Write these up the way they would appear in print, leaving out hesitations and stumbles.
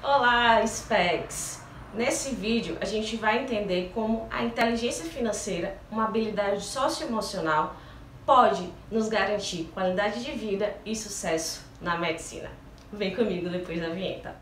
Olá, Specs! Nesse vídeo a gente vai entender como a inteligência financeira, uma habilidade socioemocional, pode nos garantir qualidade de vida e sucesso na medicina. Vem comigo depois da vinheta.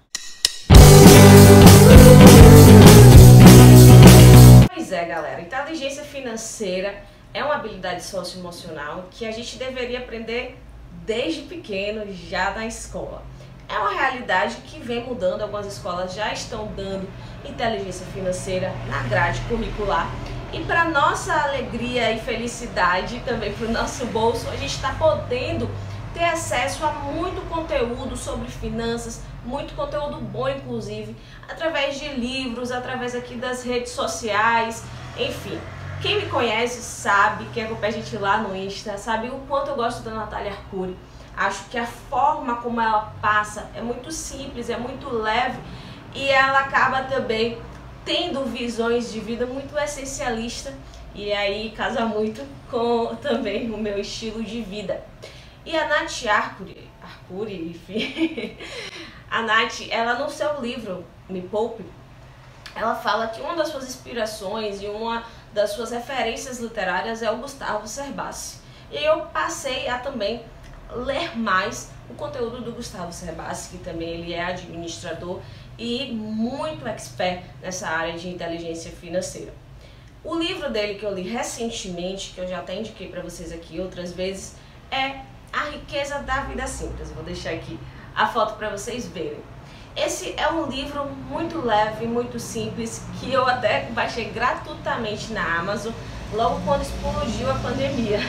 Pois é, galera, inteligência financeira é uma habilidade socioemocional que a gente deveria aprender desde pequeno, já na escola. É uma realidade que vem mudando, algumas escolas já estão dando inteligência financeira na grade curricular. E para nossa alegria e felicidade, também para o nosso bolso, a gente está podendo ter acesso a muito conteúdo sobre finanças, muito conteúdo bom inclusive, através de livros, através aqui das redes sociais, enfim. Quem me conhece sabe, quem acompanha a gente lá no Insta, sabe o quanto eu gosto da Natália Arcuri. Acho que a forma como ela passa é muito simples, é muito leve e ela acaba também tendo visões de vida muito essencialista e aí casa muito com também o meu estilo de vida. E a Nath Arcuri, enfim, a Nath, ela no seu livro Me Poupe, ela fala que uma das suas inspirações e uma das suas referências literárias é o Gustavo Cerbasi. E eu passei a também ler mais o conteúdo do Gustavo Cerbasi, que também ele é administrador e muito expert nessa área de inteligência financeira. O livro dele que eu li recentemente, que eu já até indiquei para vocês aqui outras vezes, é A Riqueza da Vida Simples. Vou deixar aqui a foto para vocês verem. Esse é um livro muito leve, muito simples, que eu até baixei gratuitamente na Amazon logo quando explodiu a pandemia.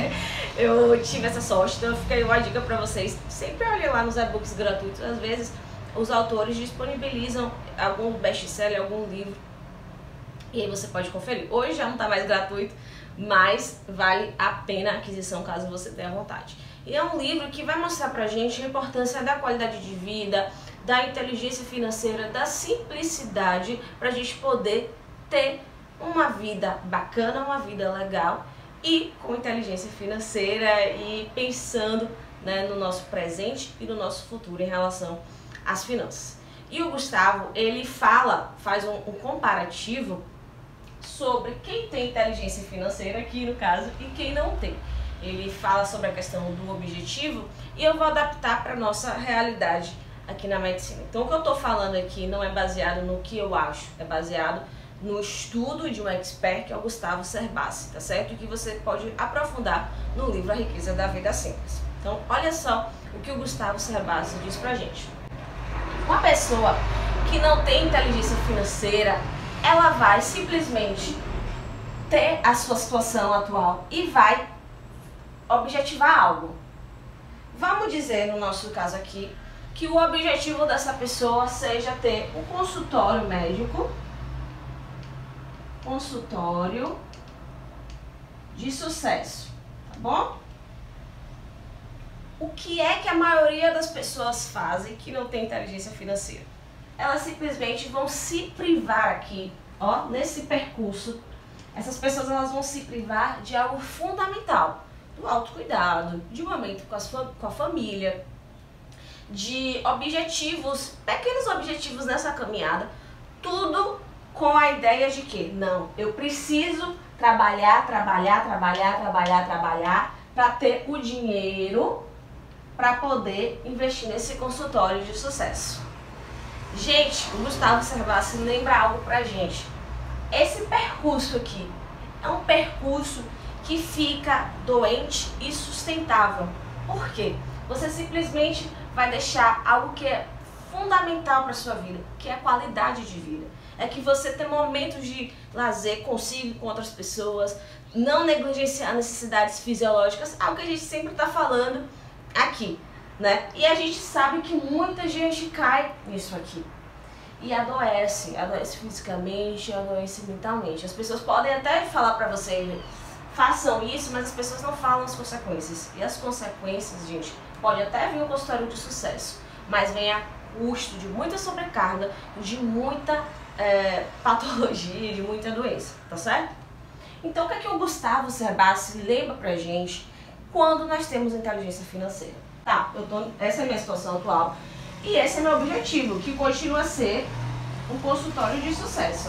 Eu tive essa sorte, então fica aí uma dica para vocês. Sempre olhem lá nos e-books gratuitos. Às vezes os autores disponibilizam algum best-seller, algum livro, e aí você pode conferir. Hoje já não está mais gratuito, mas vale a pena a aquisição caso você tenha vontade. E é um livro que vai mostrar pra gente a importância da qualidade de vida, da inteligência financeira, da simplicidade, pra gente poder ter uma vida bacana, uma vida legal e com inteligência financeira e pensando, né, no nosso presente e no nosso futuro em relação às finanças. E o Gustavo, ele faz um comparativo sobre quem tem inteligência financeira aqui no caso e quem não tem. Ele fala sobre a questão do objetivo e eu vou adaptar para nossa realidade aqui na medicina. Então o que eu estou falando aqui não é baseado no que eu acho, é baseado no estudo de um expert que é o Gustavo Cerbasi, tá certo? E que você pode aprofundar no livro A Riqueza da Vida Simples. Então olha só o que o Gustavo Cerbasi diz pra gente. Uma pessoa que não tem inteligência financeira, ela vai simplesmente ter a sua situação atual e vai objetivar algo. Vamos dizer, no nosso caso aqui, que o objetivo dessa pessoa seja ter um consultório médico, consultório de sucesso, tá bom? O que é que a maioria das pessoas fazem que não tem inteligência financeira? Elas simplesmente vão se privar aqui, ó, nesse percurso. Essas pessoas elas vão se privar de algo fundamental, do autocuidado, de um momento com a família, de objetivos, pequenos objetivos nessa caminhada, tudo com a ideia de que, não, eu preciso trabalhar para ter o dinheiro para poder investir nesse consultório de sucesso. Gente, o Gustavo Cerbasi lembra algo pra gente. Esse percurso aqui é um percurso que fica doente e sustentável. Por quê? Você simplesmente vai deixar algo que é fundamental para sua vida, que é a qualidade de vida. É que você tem momentos de lazer consigo, com outras pessoas, não negligenciar necessidades fisiológicas, algo que a gente sempre está falando aqui, né? E a gente sabe que muita gente cai nisso aqui e adoece fisicamente, adoece mentalmente. As pessoas podem até falar para você, façam isso, mas as pessoas não falam as consequências. E as consequências, gente, pode até vir um consultório de sucesso, mas vem a custo de muita sobrecarga, de muita patologia, de muita doença, tá certo? Então o que é que o Gustavo Cerbasi lembra pra gente quando nós temos inteligência financeira? Tá, essa é a minha situação atual, E esse é meu objetivo, que continua a ser um consultório de sucesso.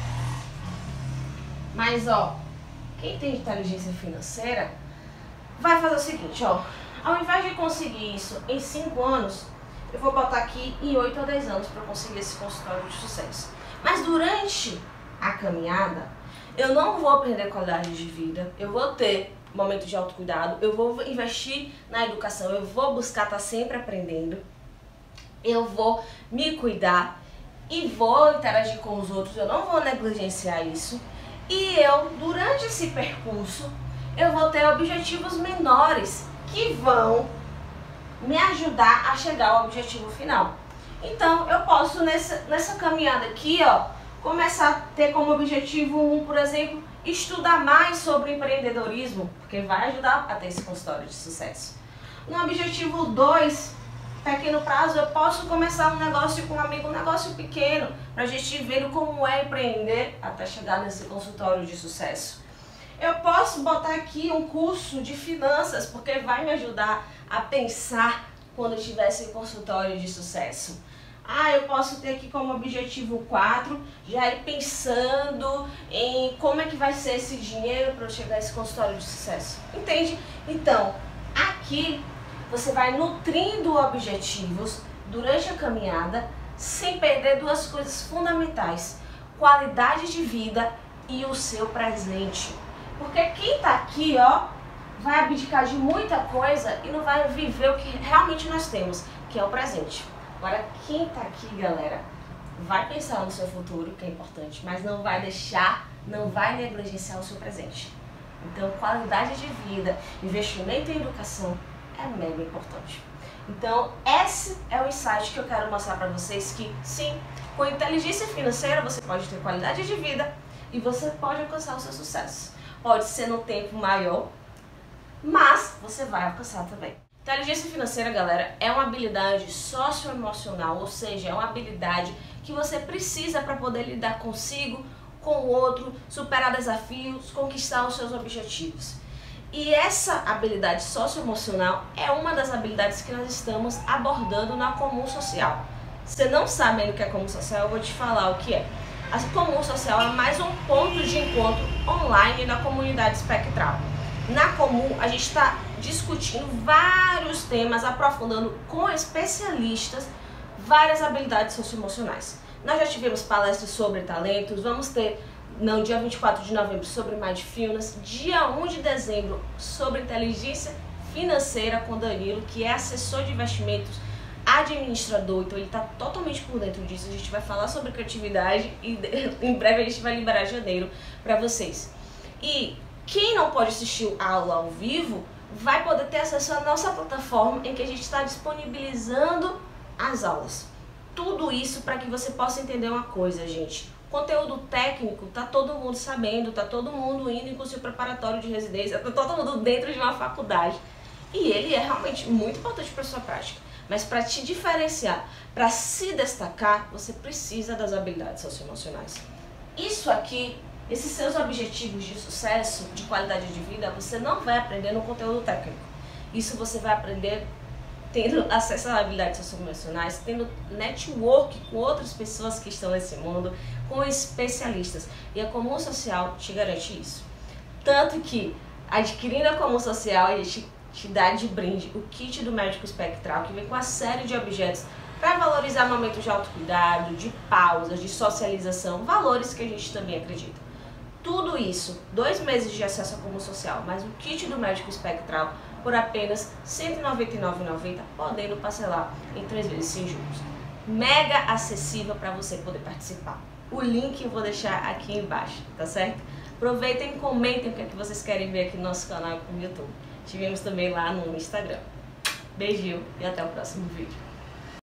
Mas, ó, quem tem inteligência financeira vai fazer o seguinte, ó. Ao invés de conseguir isso em 5 anos, eu vou botar aqui em 8 a 10 anos para conseguir esse consultório de sucesso. Mas durante a caminhada, eu não vou perder qualidade de vida, eu vou ter momento de autocuidado, eu vou investir na educação, eu vou buscar estar sempre aprendendo, eu vou me cuidar e vou interagir com os outros, eu não vou negligenciar isso. E eu, durante esse percurso, eu vou ter objetivos menores que vão me ajudar a chegar ao objetivo final. Então, eu posso, nessa caminhada aqui, ó, começar a ter como objetivo 1, por exemplo, estudar mais sobre empreendedorismo, porque vai ajudar a ter esse consultório de sucesso. No objetivo 2, pequeno prazo, eu posso começar um negócio com um amigo, um negócio pequeno, para a gente ver como é empreender até chegar nesse consultório de sucesso. Eu posso botar aqui um curso de finanças, porque vai me ajudar a pensar quando eu tiver esse consultório de sucesso. Eu posso ter aqui como objetivo 4, já ir pensando em como é que vai ser esse dinheiro para eu chegar a esse consultório de sucesso. Entende? Então, aqui você vai nutrindo objetivos durante a caminhada, sem perder 2 coisas fundamentais: qualidade de vida e o seu presente. Porque quem tá aqui, ó, vai abdicar de muita coisa e não vai viver o que realmente nós temos, que é o presente. Agora, quem tá aqui, galera, vai pensar no seu futuro, que é importante, mas não vai deixar, não vai negligenciar o seu presente. Então, qualidade de vida, investimento em educação é mega importante. Então, esse é o insight que eu quero mostrar para vocês, que sim, com inteligência financeira você pode ter qualidade de vida e você pode alcançar o seu sucesso. Pode ser num tempo maior, mas você vai alcançar também. Inteligência financeira, galera, é uma habilidade socioemocional, ou seja, é uma habilidade que você precisa para poder lidar consigo, com o outro, superar desafios, conquistar os seus objetivos. E essa habilidade socioemocional é uma das habilidades que nós estamos abordando na Comum Social. Se você não sabe ainda o que é Comum Social, eu vou te falar o que é. A Comum Social é mais um ponto de encontro online na comunidade espectral. Na Comum, a gente está discutindo vários temas, aprofundando com especialistas várias habilidades socioemocionais. Nós já tivemos palestras sobre talentos, vamos ter no dia 24 de novembro sobre Mindfulness, dia 1 de dezembro sobre inteligência financeira com Danilo, que é assessor de investimentos, administrador, então ele está totalmente por dentro disso. A gente vai falar sobre criatividade e em breve a gente vai liberar janeiro para vocês. E quem não pode assistir a aula ao vivo vai poder ter acesso à nossa plataforma, em que a gente está disponibilizando as aulas. Tudo isso para que você possa entender uma coisa, gente. Conteúdo técnico, tá todo mundo sabendo, tá todo mundo indo em curso preparatório de residência, tá todo mundo dentro de uma faculdade. E ele é realmente muito importante para a sua prática. Mas para te diferenciar, para se destacar, você precisa das habilidades socioemocionais. Isso aqui, esses seus objetivos de sucesso, de qualidade de vida, você não vai aprender no conteúdo técnico. Isso você vai aprender tendo acesso a habilidades socioemocionais, tendo network com outras pessoas que estão nesse mundo, com especialistas. E a Comum Social te garante isso. Tanto que, adquirindo a Comum Social, a gente te dá de brinde o kit do médico espectral, que vem com uma série de objetos para valorizar momentos de autocuidado, de pausas, de socialização, valores que a gente também acredita. Tudo isso, 2 meses de acesso à Comum Social, mais o kit do médico espectral, por apenas R$ 199,90, podendo parcelar em 3 vezes sem juros. Mega acessível para você poder participar. O link eu vou deixar aqui embaixo, tá certo? Aproveitem e comentem o que é que vocês querem ver aqui no nosso canal e no YouTube. Tivemos também lá no Instagram. Beijinho e até o próximo vídeo.